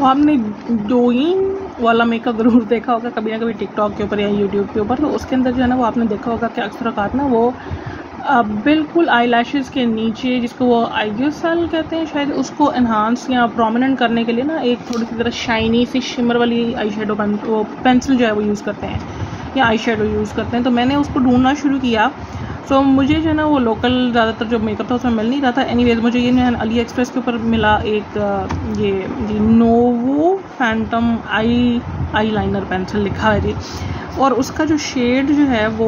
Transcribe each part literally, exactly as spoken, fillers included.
आपने डोइन वाला मेकअप ज़रूर देखा होगा कभी ना कभी टिकटॉक के ऊपर या यूट्यूब के ऊपर। तो उसके अंदर जो है ना वो आपने देखा होगा कि अक्सर औकात ना वो आ, बिल्कुल आई लैशेज़ के नीचे, जिसको वो आईगोसल कहते हैं शायद, उसको इन्हांस या प्रोमिनेंट करने के लिए ना एक थोड़ी सी तरह शाइनी सी शिमर वाली आई शेडो वो पेंसिल जो है वो यूज़ करते हैं या आई शेडो यूज़ करते हैं। तो मैंने उसको ढूंढना शुरू किया। सो so, मुझे जो है ना वो लोकल ज़्यादातर जो मेकअप था उसमें मिल नहीं रहा था। एनीवेज मुझे ये जो है अली एक्सप्रेस के ऊपर मिला एक ये जी Novo phantom eye eyeliner pencil लिखा है जी, और उसका जो शेड जो है वो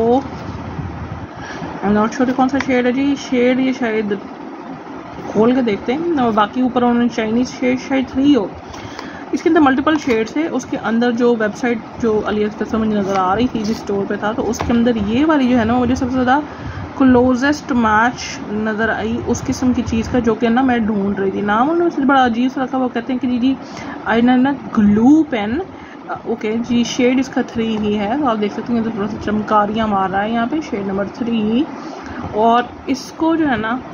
नॉट श्योर कौन सा शेड है जी। शेड ये शायद खोल के देखते हैं, और बाकी ऊपर उन्होंने चाइनीज़ शेड शायद थ्री हो। इसके अंदर मल्टीपल शेड्स है। उसके अंदर जो वेबसाइट जो अली एक्सप्रेस में मुझे नज़र आ रही थी जिस स्टोर पे था, तो उसके अंदर ये वाली जो है ना मुझे सबसे ज़्यादा क्लोजेस्ट मैच नज़र आई उस किस्म की चीज़ का, जो कि ना मैं ढूंढ रही थी। नाम उन्होंने बड़ा अजीब सा रखा। वो कहते हैं कि जी जी आई ना ग्लू पेन, ओके जी। शेड इसका थ्री ही है, तो आप देख सकते हैं तो थोड़ा सा चमकारियाँ मार रहा है यहाँ पे, शेड नंबर थ्री। और इसको जो है ना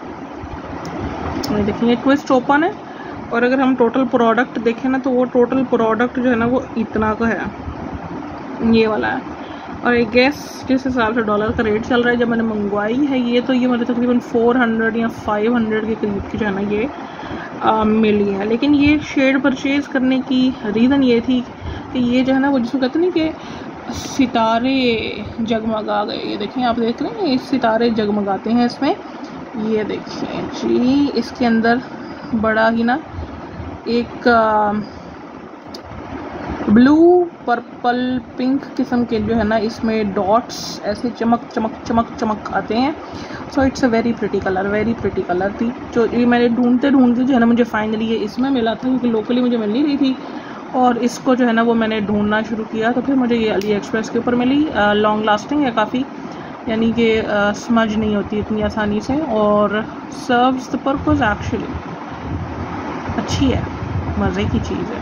देखिए ट्विस्ट ओपन है, और अगर हम टोटल प्रोडक्ट देखें ना तो वो टोटल प्रोडक्ट जो है ना वो इतना का है, ये वाला है। और आई गेस जिस हिसाब से डॉलर का रेट चल रहा है जब मैंने मंगवाई है ये, तो ये मुझे तकरीबन फोर हंड्रेड या फाइव हंड्रेड के करीब की जो है ना ये आ, मिली है। लेकिन ये शेड परचेज़ करने की रीज़न ये थी कि ये जो है ना वो जिसको कहते हैं कि सितारे जगमगा गए। ये देखें, आप देख रहे हैं ये सितारे जगमगाते हैं इसमें। ये देखिए जी, इसके अंदर बड़ा ही ना एक ब्लू पर्पल पिंक किस्म के जो है ना इसमें डॉट्स ऐसे चमक चमक चमक चमक आते हैं। So it's a very pretty colour, very pretty colour थी। जो ये मैंने ढूंढते ढूंढते जो है ना मुझे फाइनली ये इसमें मिला था, क्योंकि लोकली मुझे मिल नहीं रही थी। और इसको जो है ना वो मैंने ढूंढना शुरू किया, तो फिर मुझे ये अली एक्सप्रेस के ऊपर मिली। लॉन्ग लास्टिंग है काफ़ी, यानी कि स्मज नहीं होती इतनी आसानी से, और सर्व्स द पर्पस एक्चुअली अच्छी है, मज़े की चीज़ है।